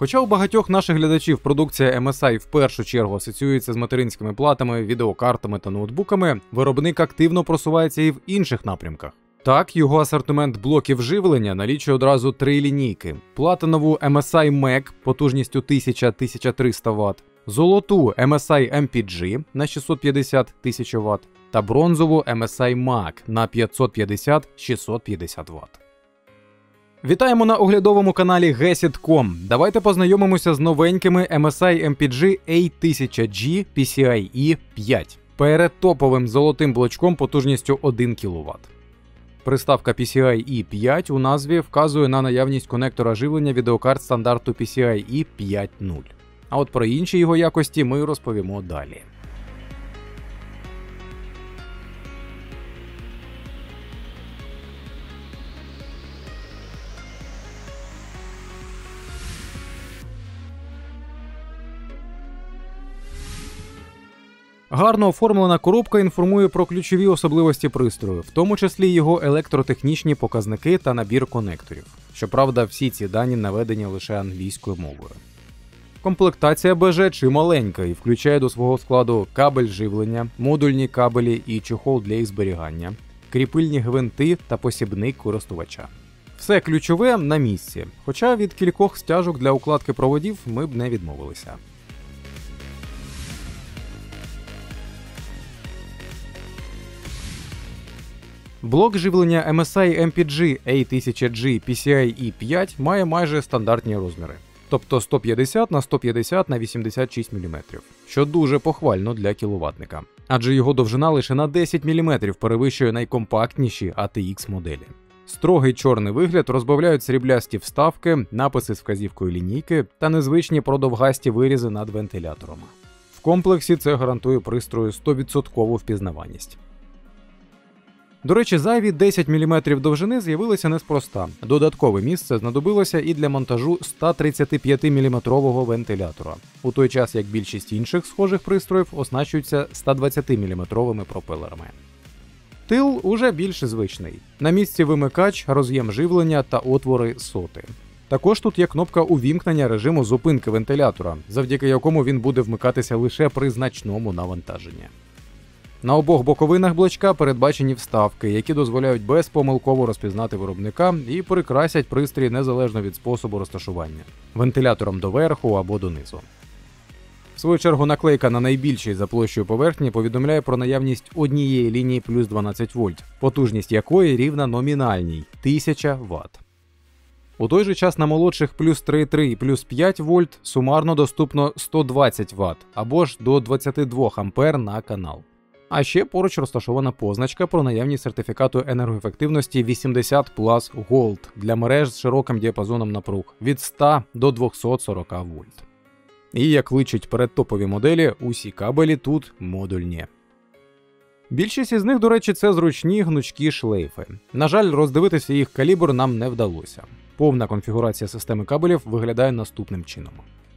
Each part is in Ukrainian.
Хоча у багатьох наших глядачів продукція MSI в першу чергу асоціюється з материнськими платами, відеокартами та ноутбуками, виробник активно просувається і в інших напрямках. Так, його асортимент блоків живлення налічує одразу 3 лінійки: платинову MSI Mac потужністю 1000-1300 Вт, золоту MSI MPG на 650-1000 Вт та бронзову MSI Mac на 550-650 Вт. Вітаємо на оглядовому каналі Gesit.com. Давайте познайомимося з новенькими MSI MPG A1000G PCIe 5 перед топовим золотим блочком потужністю 1 кВт. Приставка PCIe 5 у назві вказує на наявність конектора живлення відеокарт стандарту PCIe 5.0. А от про інші його якості ми розповімо далі. Гарно оформлена коробка інформує про ключові особливості пристрою, в тому числі його електротехнічні показники та набір конекторів. Щоправда, всі ці дані наведені лише англійською мовою. Комплектація БЖ чималенька і включає до свого складу кабель живлення, модульні кабелі і чохол для їх зберігання, кріпильні гвинти та посібник користувача. Все ключове на місці, хоча від кількох стяжок для укладки проводів ми б не відмовилися. Блок живлення MSI MPG A1000G PCIe 5 має майже стандартні розміри, тобто 150 на 150 на 86 мм, що дуже похвально для кіловатника, адже його довжина лише на 10 мм перевищує найкомпактніші ATX моделі. Строгий чорний вигляд розбавляють сріблясті вставки, написи з вказівкою лінійки та незвичні продовгасті вирізи над вентилятором. В комплексі це гарантує пристрою 100% впізнаваність. До речі, зайві 10 мм довжини з'явилися неспроста. Додаткове місце знадобилося і для монтажу 135 мм вентилятора, у той час як більшість інших схожих пристроїв оснащуються 120 мм пропелерами. Тил уже більш звичний. На місці вимикач, роз'єм живлення та отвори соти. Також тут є кнопка увімкнення режиму зупинки вентилятора, завдяки якому він буде вмикатися лише при значному навантаженні. На обох боковинах блочка передбачені вставки, які дозволяють безпомилково розпізнати виробника і прикрасять пристрій незалежно від способу розташування – вентилятором доверху або донизу. В свою чергу наклейка на найбільшій за площею поверхні повідомляє про наявність однієї лінії плюс 12 вольт, потужність якої рівна номінальній – 1000 Вт. У той же час на молодших плюс 3,3 і плюс 5 вольт сумарно доступно 120 Вт або ж до 22 А на канал. А ще поруч розташована позначка про наявність сертифікату енергоефективності 80+ Gold для мереж з широким діапазоном напруг від 100 до 240 вольт. І як личить передтопові моделі, усі кабелі тут модульні. Більшість із них, до речі, це зручні гнучкі шлейфи. На жаль, роздивитися їх калібр нам не вдалося. Повна конфігурація системи кабелів виглядає наступним чином.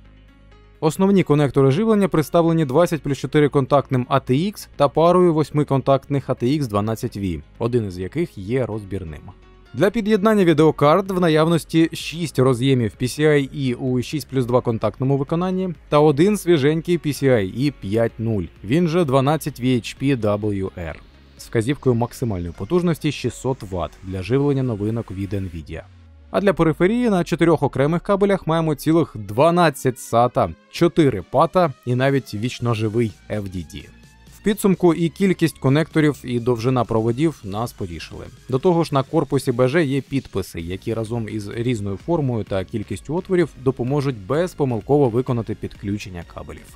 Основні конектори живлення представлені 20+4 контактним ATX та парою 8-контактних ATX 12V, один із яких є розбірним. Для під'єднання відеокарт в наявності 6 роз'ємів PCIe у 6+2 контактному виконанні та один свіженький PCIe 5.0, він же 12 VHP-WR, з вказівкою максимальної потужності 600 Вт для живлення новинок від NVIDIA. А для периферії на 4 окремих кабелях маємо цілих 12 SATA, 4 PATA і навіть вічноживий FDD. В підсумку і кількість конекторів, і довжина проводів нас потішили. До того ж, на корпусі БЖ є підписи, які разом із різною формою та кількістю отворів допоможуть безпомилково виконати підключення кабелів.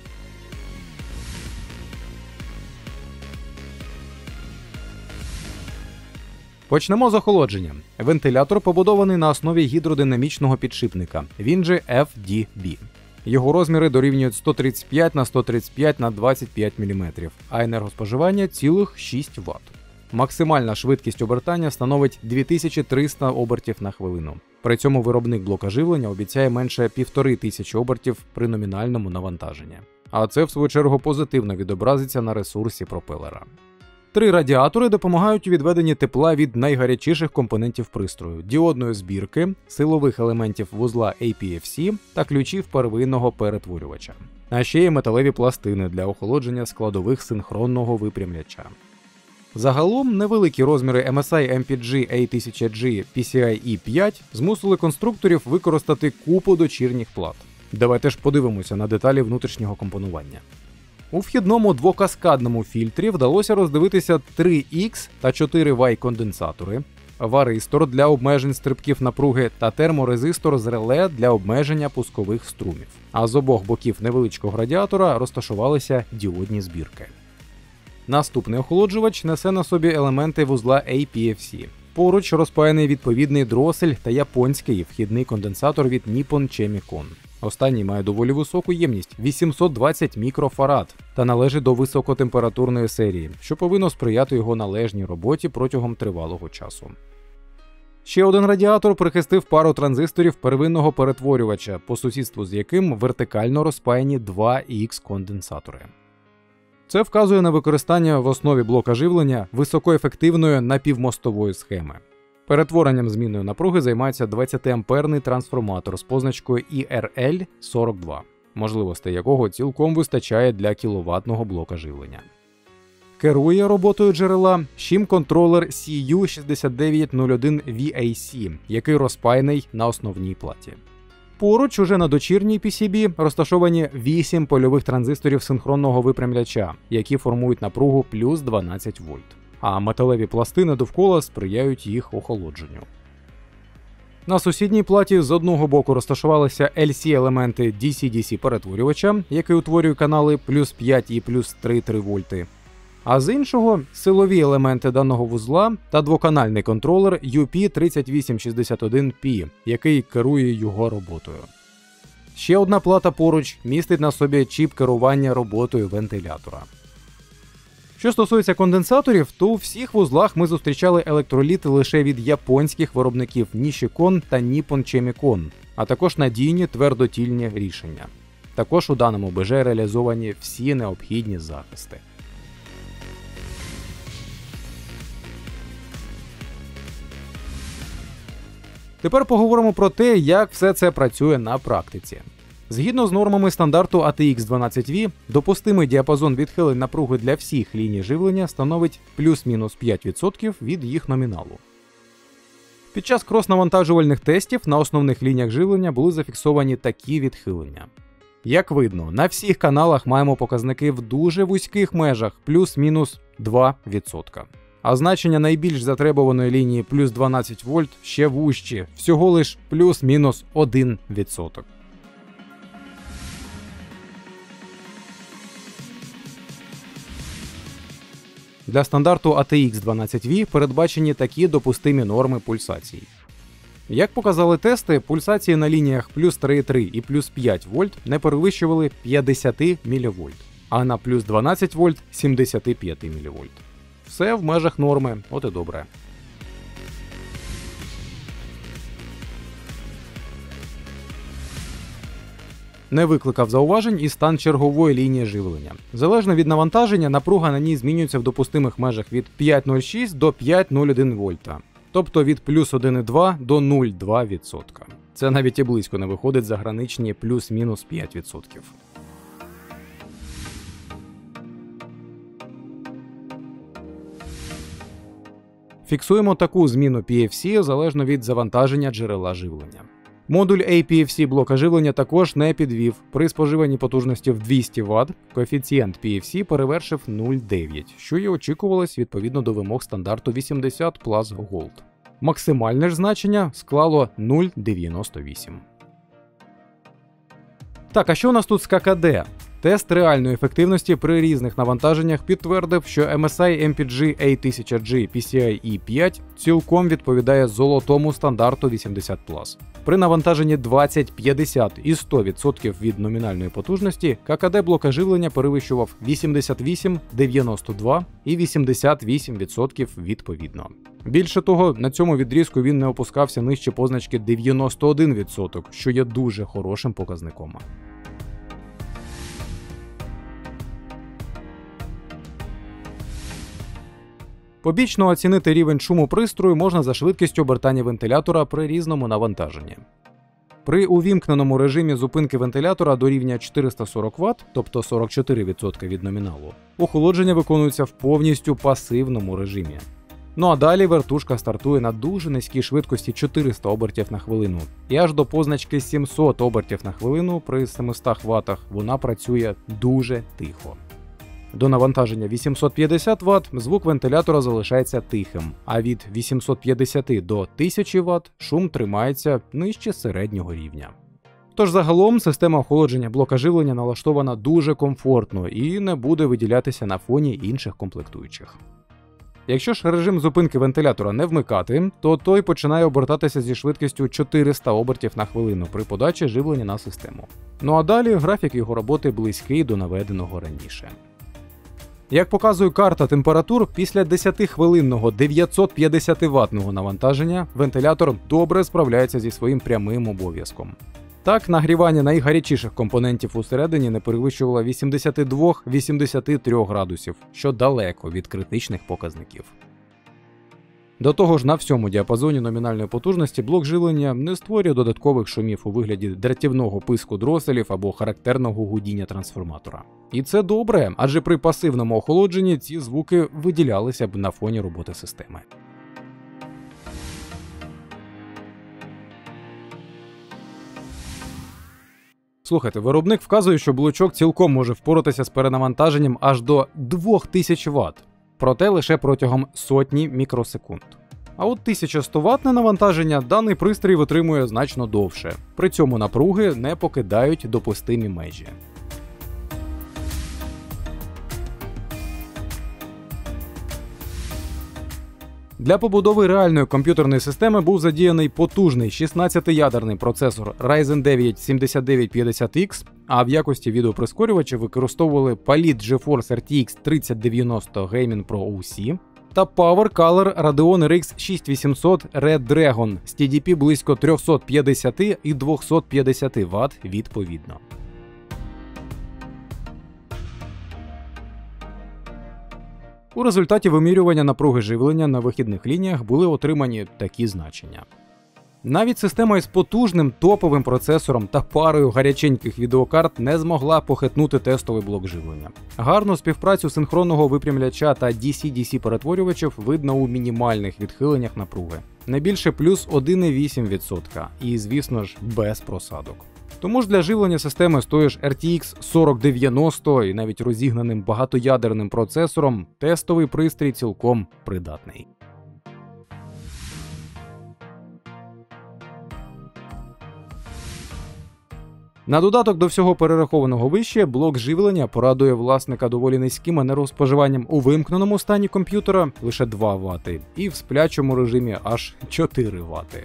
Почнемо з охолодження. Вентилятор побудований на основі гідродинамічного підшипника, він же FDB. Його розміри дорівнюють 135 на 135 на 25 мм, а енергоспоживання – цілих 6 Вт. Максимальна швидкість обертання становить 2300 обертів на хвилину. При цьому виробник блока живлення обіцяє менше 1500 обертів при номінальному навантаженні. А це, в свою чергу, позитивно відобразиться на ресурсі пропелера. 3 радіатори допомагають у відведенні тепла від найгарячіших компонентів пристрою – діодної збірки, силових елементів вузла APFC та ключів первинного перетворювача. А ще є металеві пластини для охолодження складових синхронного випрямляча. Загалом, невеликі розміри MSI MPG A1000G PCIe 5 змусили конструкторів використати купу дочірніх плат. Давайте ж подивимося на деталі внутрішнього компонування. У вхідному двокаскадному фільтрі вдалося роздивитися 3X та 4Y конденсатори, варистор для обмежень стрибків напруги та терморезистор з реле для обмеження пускових струмів. А з обох боків невеличкого радіатора розташувалися діодні збірки. Наступний охолоджувач несе на собі елементи вузла APFC. Поруч розпаяний відповідний дросель та японський вхідний конденсатор від Nippon Chemicon. Останній має доволі високу ємність – 820 мікрофарад та належить до високотемпературної серії, що повинно сприяти його належній роботі протягом тривалого часу. Ще один радіатор прихистив пару транзисторів первинного перетворювача, по сусідству з яким вертикально розпаяні 2X конденсатори. Це вказує на використання в основі блока живлення високоефективної напівмостової схеми. Перетворенням змінної напруги займається 20-амперний трансформатор з позначкою IRL42, можливостей якого цілком вистачає для кіловатного блока живлення. Керує роботою джерела шим-контролер CU6901VAC, який розпаяний на основній платі. Поруч уже на дочірній PCB розташовані 8 польових транзисторів синхронного випрямляча, які формують напругу плюс 12 вольт. А металеві пластини довкола сприяють їх охолодженню. На сусідній платі з одного боку розташувалися LC-елементи DC-DC перетворювача, який утворює канали плюс 5 і плюс 3,3 вольти. А з іншого – силові елементи даного вузла та двоканальний контролер UP3861P, який керує його роботою. Ще одна плата поруч містить на собі чіп керування роботою вентилятора. Що стосується конденсаторів, то у всіх вузлах ми зустрічали електроліти лише від японських виробників Nishikon та Nippon Chemicon, а також надійні твердотільні рішення. Також у даному БЖ реалізовані всі необхідні захисти. Тепер поговоримо про те, як все це працює на практиці. Згідно з нормами стандарту ATX12V, допустимий діапазон відхилень напруги для всіх ліній живлення становить плюс-мінус 5% від їх номіналу. Під час крос-навантажувальних тестів на основних лініях живлення були зафіксовані такі відхилення. Як видно, на всіх каналах маємо показники в дуже вузьких межах плюс-мінус 2%. А значення найбільш затребуваної лінії плюс 12 вольт ще вужчі, всього лиш плюс-мінус 1%. Для стандарту ATX12V передбачені такі допустимі норми пульсацій. Як показали тести, пульсації на лініях плюс 3,3 і плюс 5 вольт не перевищували 50 мВ, а на плюс 12 вольт – 75 мВ. Все в межах норми, от і добре. Не викликав зауважень і стан чергової лінії живлення. Залежно від навантаження, напруга на ній змінюється в допустимих межах від 5,06 до 5,01 вольта, тобто від плюс 1,2 до 0,2%. Це навіть і близько не виходить за граничні плюс-мінус 5%. Фіксуємо таку зміну PFC залежно від завантаження джерела живлення. Модуль APFC блока живлення також не підвів. При споживанні потужності в 200 Вт коефіцієнт PFC перевершив 0,9, що і очікувалось відповідно до вимог стандарту 80 Plus Gold. Максимальне ж значення склало 0,98. Так, а що у нас тут з ККД? Тест реальної ефективності при різних навантаженнях підтвердив, що MSI MPG A1000G PCIe 5 цілком відповідає золотому стандарту 80 Plus. При навантаженні 20, 50 і 100% від номінальної потужності ККД блока живлення перевищував 88, 92 і 88% відповідно. Більше того, на цьому відрізку він не опускався нижче позначки 91%, що є дуже хорошим показником. Побічно оцінити рівень шуму пристрою можна за швидкістю обертання вентилятора при різному навантаженні. При увімкненому режимі зупинки вентилятора до рівня 440 Вт, тобто 44% від номіналу, охолодження виконується в повністю пасивному режимі. Ну а далі вертушка стартує на дуже низькій швидкості 400 обертів на хвилину. І аж до позначки 700 обертів на хвилину при 700 Вт вона працює дуже тихо. До навантаження 850 Вт звук вентилятора залишається тихим, а від 850 до 1000 Вт шум тримається нижче середнього рівня. Тож загалом система охолодження блока живлення налаштована дуже комфортно і не буде виділятися на фоні інших комплектуючих. Якщо ж режим зупинки вентилятора не вмикати, то той починає обертатися зі швидкістю 400 обертів на хвилину при подачі живлення на систему. Ну а далі графік його роботи близький до наведеного раніше. Як показує карта температур, після 10-хвилинного 950 ваттного навантаження вентилятор добре справляється зі своїм прямим обов'язком. Так, нагрівання найгарячіших компонентів усередині не перевищувало 82-83 градусів, що далеко від критичних показників. До того ж, на всьому діапазоні номінальної потужності блок живлення не створює додаткових шумів у вигляді дратівного писку дроселів або характерного гудіння трансформатора. І це добре, адже при пасивному охолодженні ці звуки виділялися б на фоні роботи системи. Слухайте, виробник вказує, що блочок цілком може впоратися з перенавантаженням аж до 2000 Вт, проте лише протягом сотні мікросекунд. А от 1100 ваттне навантаження даний пристрій витримує значно довше, при цьому напруги не покидають допустимі межі. Для побудови реальної комп'ютерної системи був задіяний потужний 16-ядерний процесор Ryzen 9 7950X, а в якості відеоприскорювача використовували Palit GeForce RTX 3090 Gaming Pro OC та PowerColor Radeon RX 6800 Red Dragon з TDP близько 350 і 250 Вт відповідно. У результаті вимірювання напруги живлення на вихідних лініях були отримані такі значення. Навіть система із потужним топовим процесором та парою гаряченьких відеокарт не змогла похитнути тестовий блок живлення. Гарну співпрацю синхронного випрямляча та DC-DC перетворювачів видно у мінімальних відхиленнях напруги. Не більше плюс 1,8% і, звісно ж, без просадок. Тому ж для живлення системи з тою ж RTX 4090 і навіть розігнаним багатоядерним процесором тестовий пристрій цілком придатний. На додаток до всього перерахованого вище, блок живлення порадує власника доволі низьким енергоспоживанням у вимкненому стані комп'ютера лише 2 Вт і в сплячому режимі аж 4 Вт.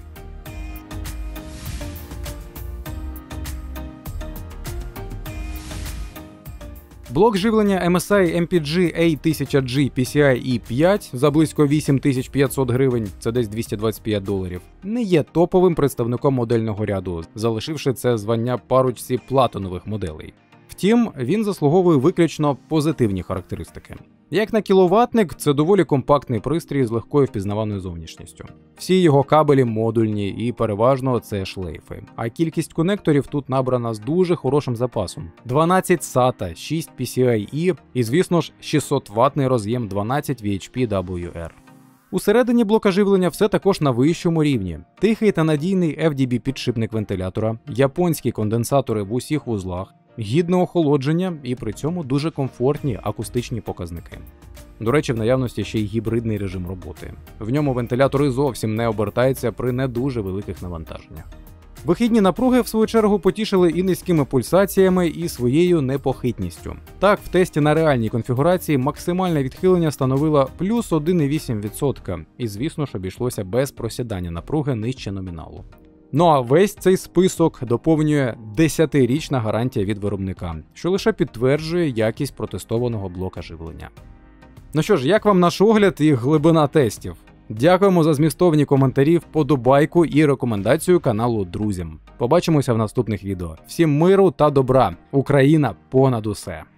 Блок живлення MSI MPG A1000G PCIe 5 за близько 8500 гривень, це десь $225, не є топовим представником модельного ряду, залишивши це звання парочці платинових моделей. Втім, він заслуговує виключно позитивні характеристики. Як на кіловатник, це доволі компактний пристрій з легкою впізнаваною зовнішністю. Всі його кабелі модульні і переважно це шлейфи. А кількість конекторів тут набрана з дуже хорошим запасом. 12 SATA, 6 PCIe і, звісно ж, 600-ваттний роз'єм 12 VHP-WR. Усередині блока живлення все також на вищому рівні. Тихий та надійний FDB-підшипник вентилятора, японські конденсатори в усіх вузлах, гідне охолодження і при цьому дуже комфортні акустичні показники. До речі, в наявності ще й гібридний режим роботи. В ньому вентилятори зовсім не обертаються при не дуже великих навантаженнях. Вихідні напруги, в свою чергу, потішили і низькими пульсаціями, і своєю непохитністю. Так, в тесті на реальній конфігурації максимальне відхилення становило плюс 1,8%, і, звісно ж, обійшлося без просідання напруги нижче номіналу. Ну а весь цей список доповнює 10-річна гарантія від виробника, що лише підтверджує якість протестованого блока живлення. Ну що ж, як вам наш огляд і глибина тестів? Дякуємо за змістовні коментарі, вподобайку і рекомендацію каналу друзям. Побачимося в наступних відео. Всім миру та добра! Україна понад усе!